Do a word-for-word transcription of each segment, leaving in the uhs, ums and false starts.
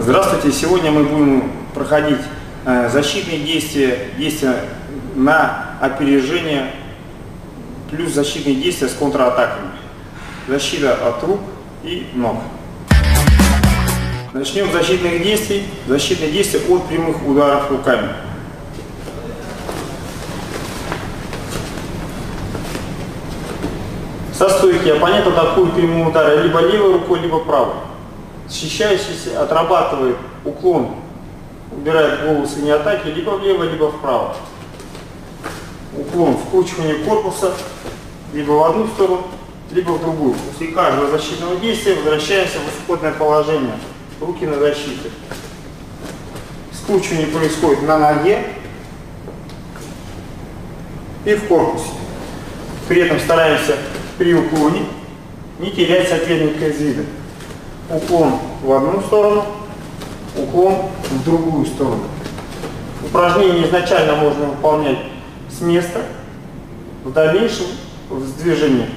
Здравствуйте! Сегодня мы будем проходить защитные действия, действия на опережение, плюс защитные действия с контратаками. Защита от рук и ног. Начнем с защитных действий. Защитные действия от прямых ударов руками. Со стойки оппонент атакует прямые удары либо левой рукой, либо правой. Защищающийся отрабатывает уклон, убирает голову с линии атаки либо влево, либо вправо. Уклон, вкручивание корпуса либо в одну сторону, либо в другую. После каждого защитного действия возвращаемся в исходное положение. Руки на защите. Скручивание происходит на ноге и в корпусе. При этом стараемся при уклоне не терять соперника из вида. Уклон в одну сторону, уклон в другую сторону. Упражнение изначально можно выполнять с места, в дальнейшем с движением.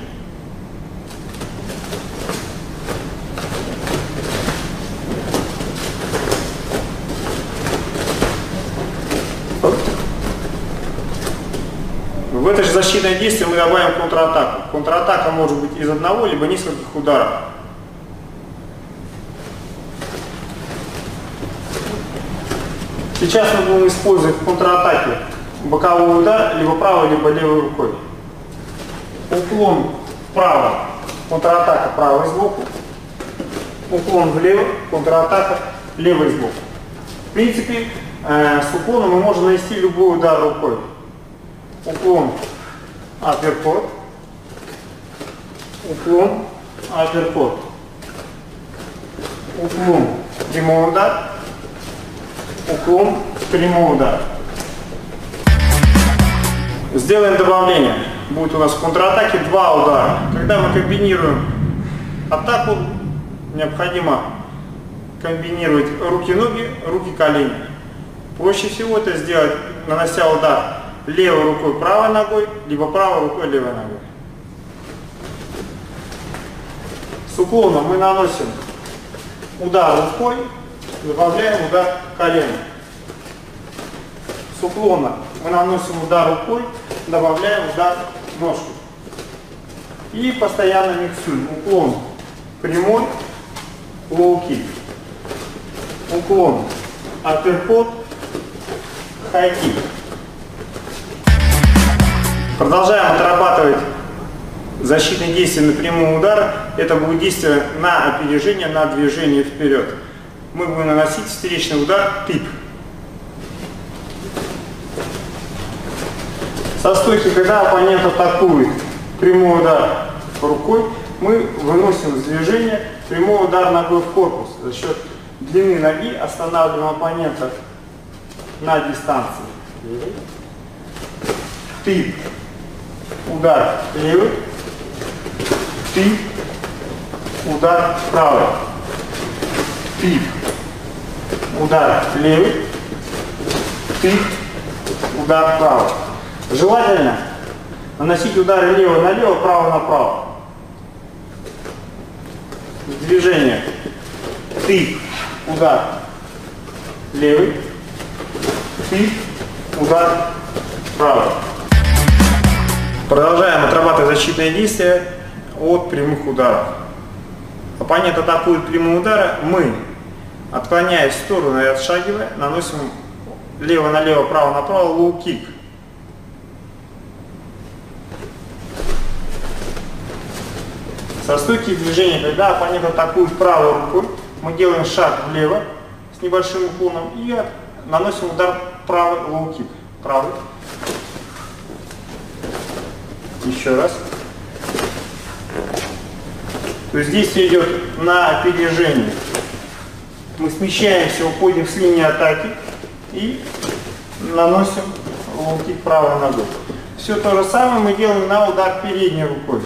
В это же защитное действие мы добавим контратаку. Контратака может быть из одного либо нескольких ударов. Сейчас мы будем использовать в контратаке боковой удар либо правой, либо левой рукой. Уклон вправо, контратака правой сбоку. Уклон влево, контратака левой сбоку. В принципе, э, с уклоном мы можем нанести любой удар рукой. Уклон, апперкот, уклон, апперкот, уклон, прямой удар, уклон, прямой удар. Сделаем добавление. Будет у нас в контратаке два удара. Когда мы комбинируем атаку, необходимо комбинировать руки-ноги, руки-колени. Проще всего это сделать, нанося удар левой рукой правой ногой, либо правой рукой левой ногой. С уклоном мы наносим удар рукой, добавляем удар коленом. С уклона мы наносим удар рукой, добавляем удар ножкой. И постоянно миксуем. Уклон прямой, лоу-кик. Уклон апперкот, хай-кик. Продолжаем отрабатывать защитные действия на прямые удары. Это будет действие на опережение, на движение вперед. Мы будем наносить встречный удар пип. Со стойки, когда оппонент атакует прямой удар рукой, мы выносим с движения прямой удар ногой в корпус. За счет длины ноги останавливаем оппонента на дистанции. Пип. Удар левый, пип, удар правый, пип, удар левый, пип, удар правый. Желательно наносить удары лево налево, право направо. Движение пип, удар левый, пип, удар правый. Продолжаем отрабатывать защитные действия от прямых ударов. Оппонент атакует прямые удары, мы, отклоняясь в сторону и отшагивая, наносим лево налево, право направо лоу-кик. Со стойки движения, когда оппонент атакует правой рукой, мы делаем шаг влево с небольшим уклоном и наносим удар правый лоу-кик. Правый. Еще раз. То есть действие идет на опережение. Мы смещаемся, уходим с линии атаки и наносим лоу-кик правой ногой. Все то же самое мы делаем на удар передней рукой.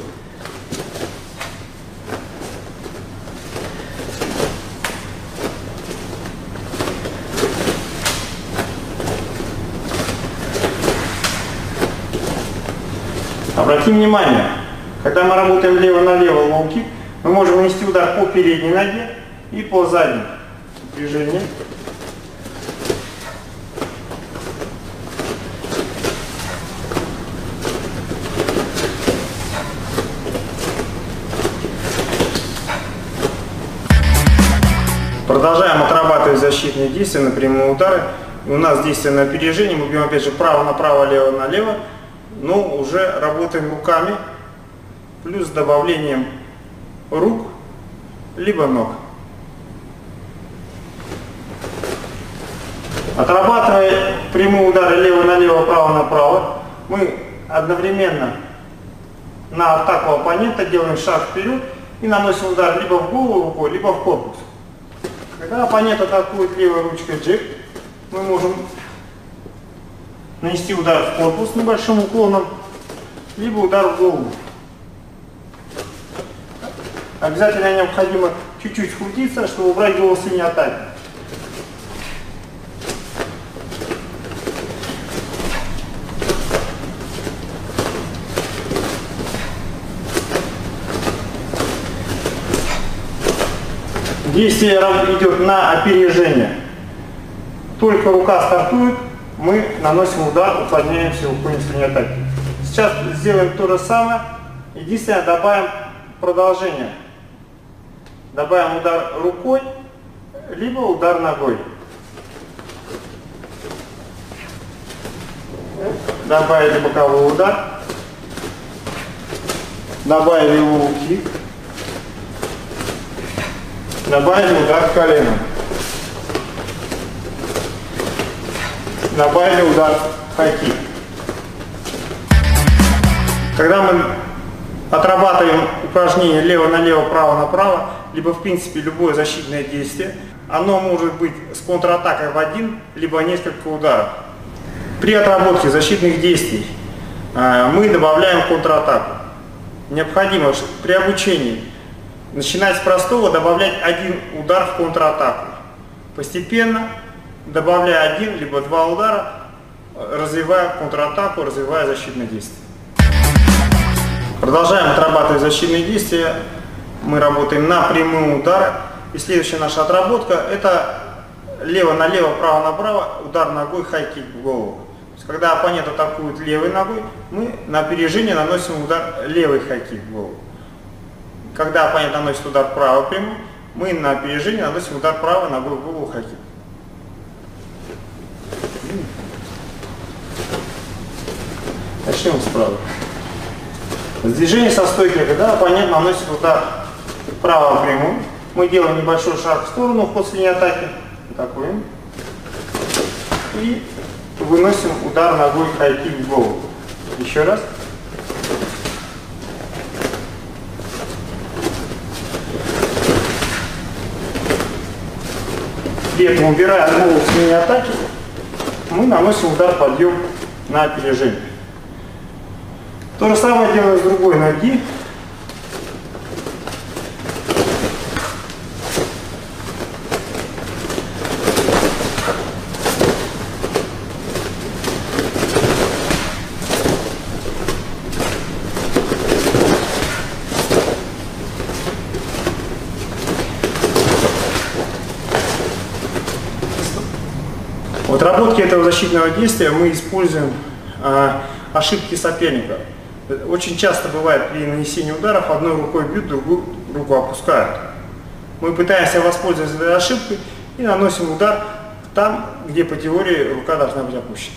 Обратим внимание, когда мы работаем лево налево лоу-кик, мы можем нанести удар по передней ноге и по задней. движение. Продолжаем отрабатывать защитные действия на прямые удары. И у нас действие на опережение. Мы бьем опять же право направо, лево налево. Но уже работаем руками. Плюс с добавлением рук, либо ног. Отрабатывая прямые удары лево налево, право направо, мы одновременно на атаку оппонента делаем шаг вперед и наносим удар либо в голову рукой, либо в корпус. Когда оппонент атакует левой ручкой джеб, мы можем нанести удар в корпус с небольшим уклоном, либо удар в голову. Обязательно необходимо чуть-чуть скрутиться, чтобы убрать голову с линии атаки. Действие идет на опережение. Только рука стартует, мы наносим удар, уклоняемся, уходим с линии атаки. Сейчас сделаем то же самое. Единственное, добавим продолжение. Добавим удар рукой, либо удар ногой. Добавили боковой удар. Добавили лоу-кик. Добавили удар коленом. Добавили удар хай-кик. Когда мы отрабатываем упражнение лево налево, право направо, либо в принципе любое защитное действие, оно может быть с контратакой в один, либо несколько ударов. При отработке защитных действий мы добавляем контратаку. Необходимо при обучении начинать с простого, добавлять один удар в контратаку. Постепенно, добавляя один либо два удара, развивая контратаку, развивая защитное действие. Продолжаем отрабатывать защитные действия. Мы работаем на прямые удары. И следующая наша отработка — это лево налево, право направо, удар ногой, хай-кик в голову. То есть, когда оппонент атакует левой ногой, мы на опережение наносим удар левый хай-кик в голову. Когда оппонент наносит удар правой прямой, мы на опережение наносим удар правой ногой в голову, хай-кик. Начнем справа. Движение со стойки, когда оппонент наносит удар правой прямой, мы делаем небольшой шаг в сторону после линии атаки, атакуем, и выносим удар ногой хай-кик в голову. Еще раз. При этом, убирая голову с линии атаки, мы наносим удар подъем на опережение. То же самое делаем с другой ноги. В отработке этого защитного действия мы используем э, ошибки соперника. Очень часто бывает при нанесении ударов одной рукой бьют, другую руку опускают. Мы пытаемся воспользоваться этой ошибкой и наносим удар там, где по теории рука должна быть опущена.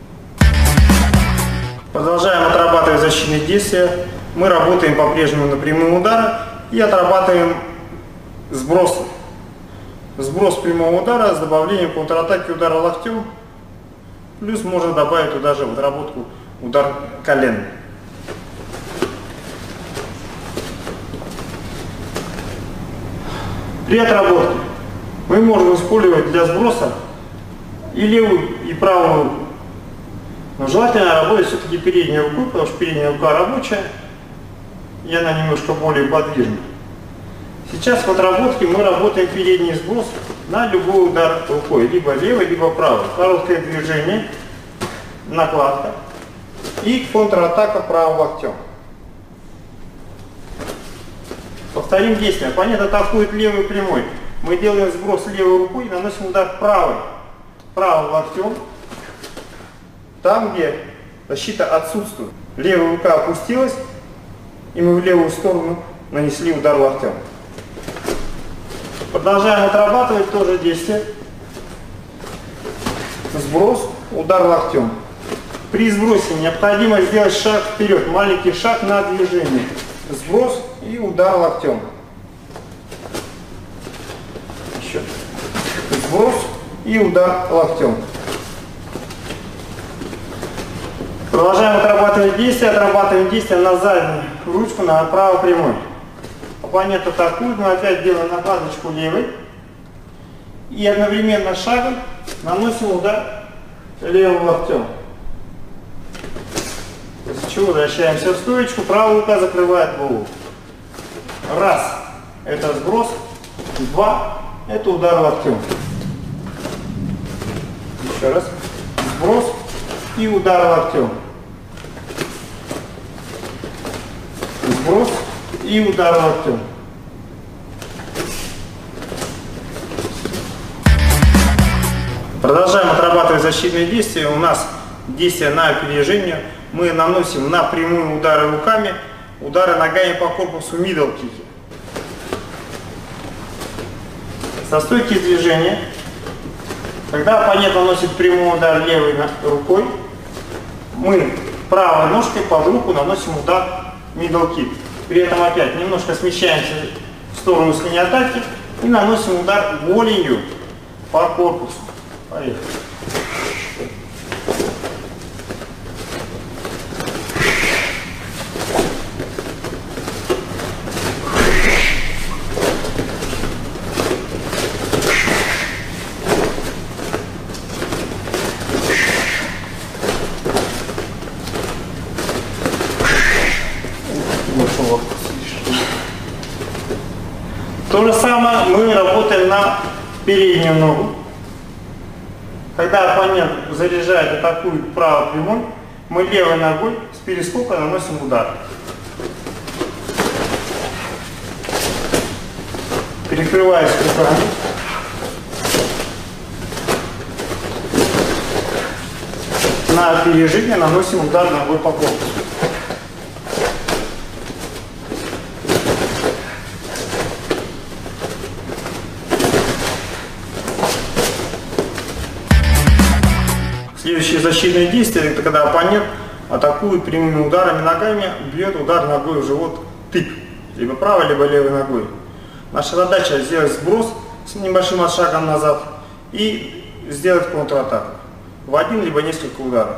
Продолжаем отрабатывать защитные действия. Мы работаем по-прежнему на прямые удары и отрабатываем сбросы. Сброс прямого удара с добавлением контратаки удара локтем. Плюс можно добавить туда же в отработку удар коленом. При отработке мы можем использовать для сброса и левую, и правую руку. Но желательно работать все-таки передней рукой, потому что передняя рука рабочая, и она немножко более подвижна. Сейчас в отработке мы работаем передний сброс на любой удар рукой, либо левой, либо правой. Короткое движение, накладка и контратака правым локтем. Повторим действие. Оппонент атакует левой прямой. мы делаем сброс левой рукой и наносим удар правой. Правым локтем. Там, где защита отсутствует. Левая рука опустилась, и мы в левую сторону нанесли удар локтем. Продолжаем отрабатывать то же действие. Сброс, удар локтем. При сбросе необходимо сделать шаг вперед, маленький шаг на движение. Сброс и удар локтем. Еще. Сброс и удар локтем. Продолжаем отрабатывать действия. Отрабатываем действия на заднюю ручку, на правой прямой. Оппонент атакует, мы опять делаем накладочку левой. И одновременно шагом наносим удар левым локтем. После чего возвращаемся в стоечку, правая рука закрывает голову. Раз, это сброс. Два, это удар локтем. Еще раз. Сброс и удар локтем. Сброс и удар локтем. Продолжаем отрабатывать защитные действия. У нас действия на опережение. Мы наносим на прямые удары руками, удары ногами по корпусу middle kick. Со стойки движения, когда оппонент наносит прямой удар левой рукой, мы правой ножкой под руку наносим удар middle kick. При этом опять немножко смещаемся в сторону с линии атаки и наносим удар голенью по корпусу. Поехали. То же самое мы работаем на переднюю ногу. Когда оппонент заряжает, атакует правой прямой, мы левой ногой с перескока наносим удар. Перекрываясь руками. На опережение наносим удар ногой по корпусу. Следующее защитное действие, это когда оппонент атакует прямыми ударами ногами, бьет удар ногой в живот, тык, либо правой, либо левой ногой. Наша задача сделать сброс с небольшим шагом назад и сделать контратаку в один либо несколько ударов.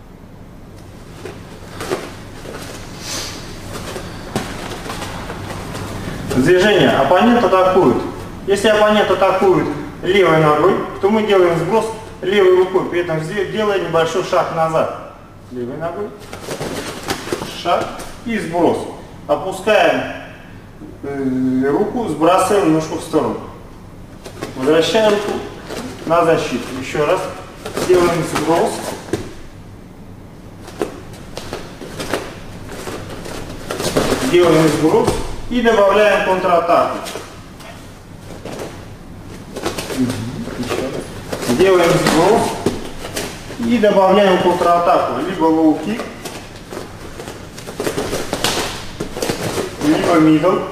Движение. Оппонент атакует. Если оппонент атакует левой ногой, то мы делаем сброс левой рукой, при этом делая небольшой шаг назад. Левой ногой. Шаг и сброс. Опускаем э, руку, сбрасываем ножку в сторону. Возвращаем руку на защиту. Еще раз. Делаем сброс. Делаем сброс и добавляем контратаку. Делаем сброс и добавляем контратаку. Либо лоу-кик, либо middle,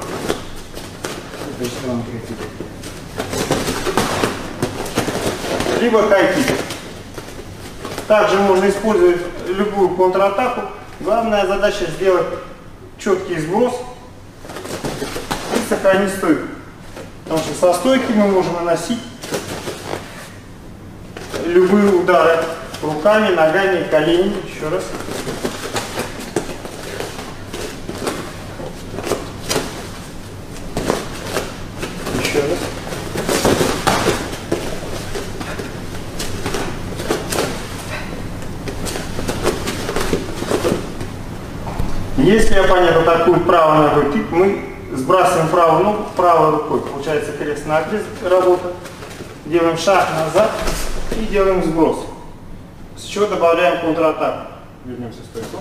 либо хай-кик. Также можно использовать любую контратаку. Главная задача сделать четкий сброс и сохранить стойку. Потому что со стойки мы можем наносить любые удары руками, ногами, коленями. Еще раз. Еще раз. Если оппонент атакует правой ногой кик, мы сбрасываем правую ногу правой рукой. Получается крест-накрест работа. Делаем шаг назад и делаем сброс. С чего добавляем контратаку. Вернемся в стойку.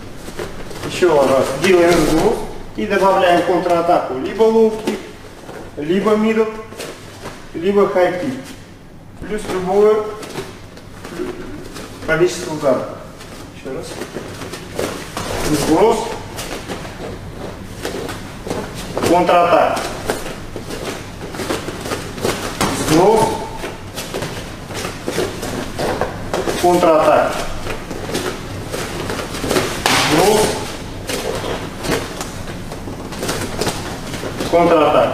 Еще раз. Делаем сброс и добавляем контратаку. Либо лоу-кик, либо middle, либо high kick. Плюс любое количество ударов. Еще раз. Сброс. Контратак. Сброс. Контратак. Сброс. Контратак.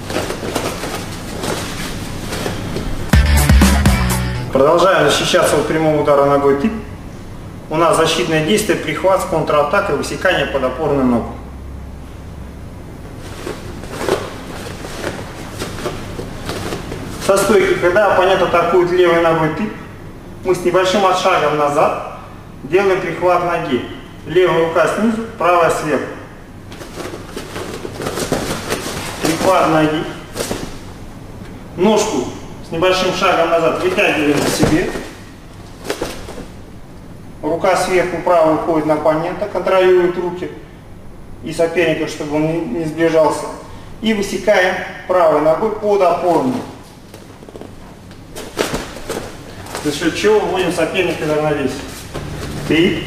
Продолжаем защищаться от прямого удара ногой тык. У нас защитное действие, прихват с контратакой, высекание под опорную ногу. Со стойки, когда оппонент атакует левой ногой тык, мы с небольшим отшагом назад делаем прихват ноги. Левая рука снизу, правая сверху. Прихват ноги. Ножку с небольшим шагом назад вытягиваем к себе. Рука сверху, правая уходит на оппонента, контролирует руки и соперника, чтобы он не, не сближался. И высекаем правой ногой под опорную. За счет чего вводим соперника в равновесие. Тык.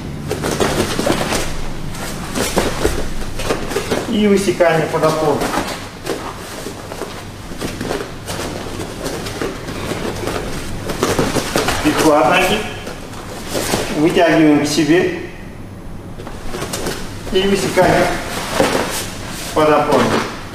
И высекание под опорную. Прихват ноги. Вытягиваем к себе. И высекаем под опорную.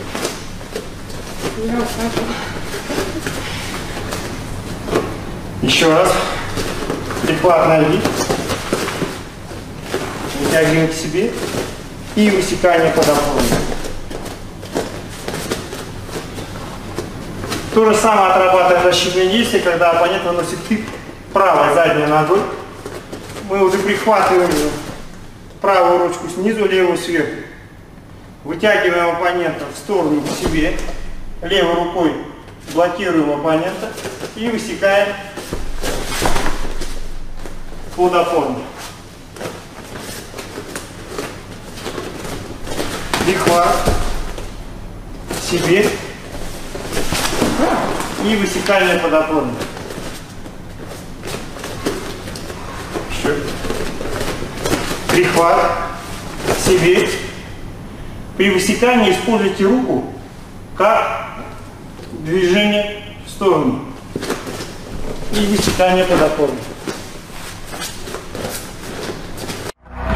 Еще раз. Прихват ноги. Вытягиваем к себе. И высекание под опорную. То же самое отрабатываем защитные действия, когда оппонент наносит тык правой задней ногой. Мы уже прихватываем правую ручку снизу, левую сверху. Вытягиваем оппонента в сторону к себе. Левой рукой блокируем оппонента и высекаем под опорную. Прихват себе и высекание под опорную. Еще. Прихват себе. При высекании используйте руку как движение в сторону и высекание под опорную.